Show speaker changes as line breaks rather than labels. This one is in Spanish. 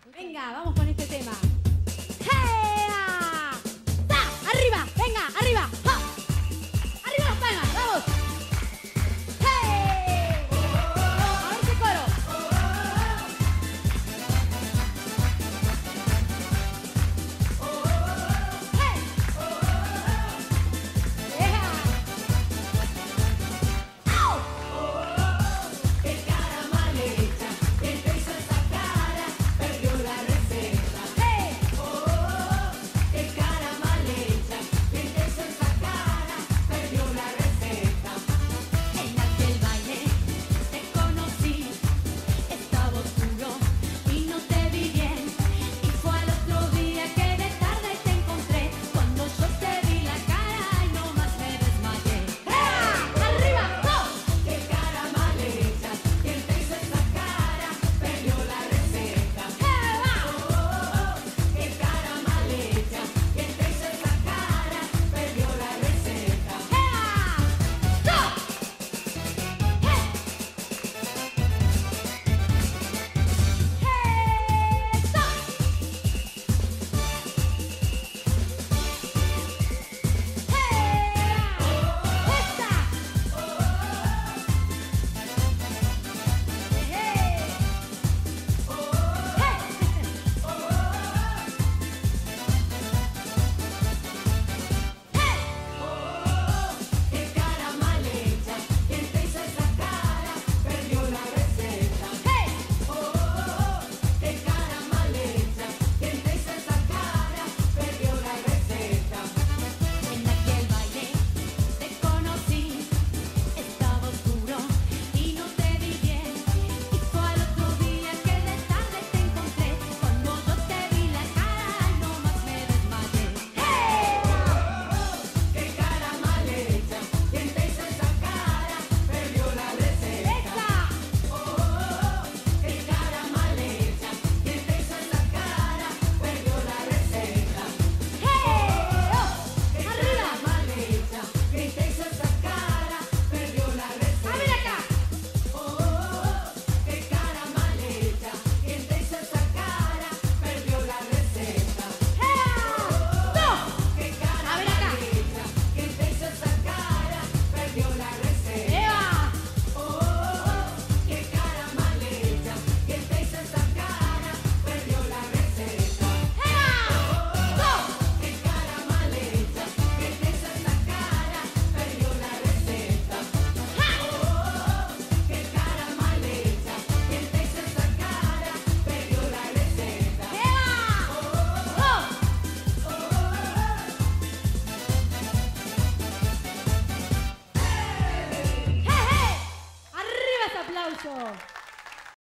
Venga, vamos con este tema. ¡Hea! ¡Ta! ¡Arriba! ¡Venga! ¡Arriba! ¡Ja! ¡Arriba las palmas! ¡Vamos! ¡Hey! A ver ese coro. ¡Hey! ¡Ea! ¡Au!
¡Qué cara mal hecha! ¿Quién te hizo esa cara? Perdió la receta.
¡Hey!
¡Qué cara mal hecha! ¿Quién te hizo esa cara? Perdió la receta. En aquel baile te conocí, estaba oscuro y no te vi bien. Y fue al otro día que de tarde te encontré, cuando yo te vi la cara y no más me desmayé.
¡Ea! ¡Arriba! ¡Dos!
¡Qué cara mal hecha! ¿Quién te hizo esa cara? Perdió la receta.
¡Ea!
¡Qué cara mal hecha! ¿Quién te hizo esa cara? Perdió la receta.
¡Ea! ¡Dos! ¡Hey! ¡Hey! ¡Dos! ¡Ea! ¡Esta!
¡Qué cara mal hecha! ¿Quién te hizo esa cara? Perdió la receta. ¡Qué cara mal hecha! ¿Quién te hizo esa cara? Perdió la receta. En aquel baile te conocí, estaba oscuro y no te vi bien. Y fue al otro día que de tarde te encontré, cuando yo te vi la cara y no más me desmayé. ¡Qué cara mal hecha! ¿Quién te hizo esa cara? Perdió la receta. ¡Qué cara mal hecha! ¿Quién te hizo esa cara? Perdió la receta. ¡Qué cara mal hecha! ¿Quién te hizo esa cara? Perdió la receta.
¡A ver acá!
¡Qué cara mal hecha! ¿Quién te hizo esa cara? Perdió la receta.
¡Dos!
¡Qué cara
A ver acá.
mal hecha! ¿Quién te hizo esa cara? Perdió la receta.
¡Eva!
¡Qué cara mal hecha! ¿Quién te hizo esa cara? Perdió la receta.
¡Dos!
¡Qué cara mal hecha! ¿Quién te hizo esa cara? Perdió la receta. ¡Qué cara mal hecha! ¿Quién te hizo esa cara? Perdió la receta.
¡Arriba ese aplauso!